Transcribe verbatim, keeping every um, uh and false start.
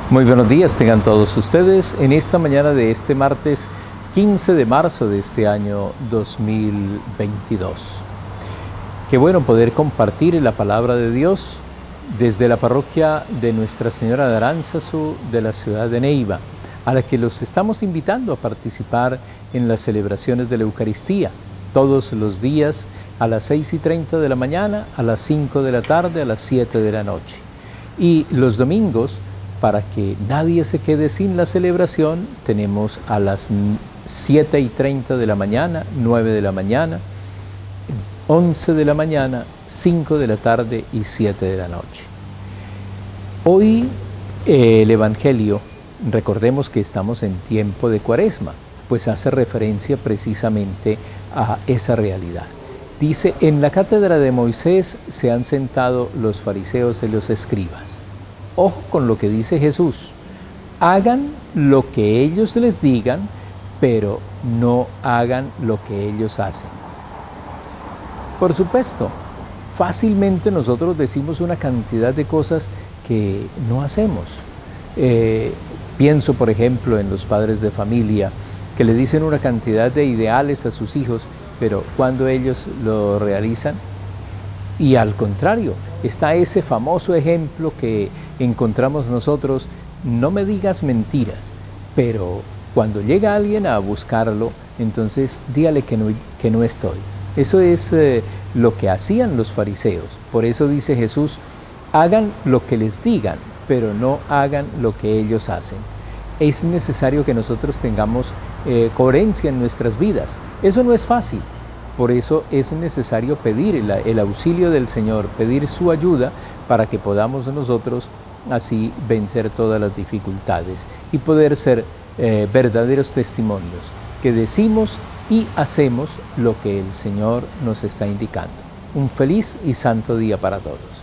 Muy buenos días tengan todos ustedes en esta mañana de este martes quince de marzo de este año dos mil veintidós. Qué bueno poder compartir la palabra de Dios desde la parroquia de Nuestra Señora de Aránzazu de la ciudad de Neiva, a la que los estamos invitando a participar en las celebraciones de la Eucaristía, todos los días a las seis y treinta de la mañana, a las cinco de la tarde, a las siete de la noche. Y los domingos, para que nadie se quede sin la celebración, tenemos a las siete y treinta de la mañana, nueve de la mañana, once de la mañana, cinco de la tarde y siete de la noche. Hoy eh, el Evangelio, recordemos que estamos en tiempo de Cuaresma, pues hace referencia precisamente a esa realidad. Dice, en la cátedra de Moisés se han sentado los fariseos y los escribas. Ojo con lo que dice Jesús, hagan lo que ellos les digan, pero no hagan lo que ellos hacen. Por supuesto, fácilmente nosotros decimos una cantidad de cosas que no hacemos. Eh, pienso, por ejemplo, en los padres de familia que le dicen una cantidad de ideales a sus hijos, pero cuando ellos lo realizan. Y al contrario, está ese famoso ejemplo que encontramos nosotros, no me digas mentiras, pero cuando llega alguien a buscarlo, entonces dígale que no, que no estoy. Eso es eh, lo que hacían los fariseos. Por eso dice Jesús, hagan lo que les digan, pero no hagan lo que ellos hacen. Es necesario que nosotros tengamos eh, coherencia en nuestras vidas. Eso no es fácil. Por eso es necesario pedir el, el auxilio del Señor, pedir su ayuda para que podamos nosotros así vencer todas las dificultades y poder ser eh, verdaderos testimonios que decimos y hacemos lo que el Señor nos está indicando. Un feliz y santo día para todos.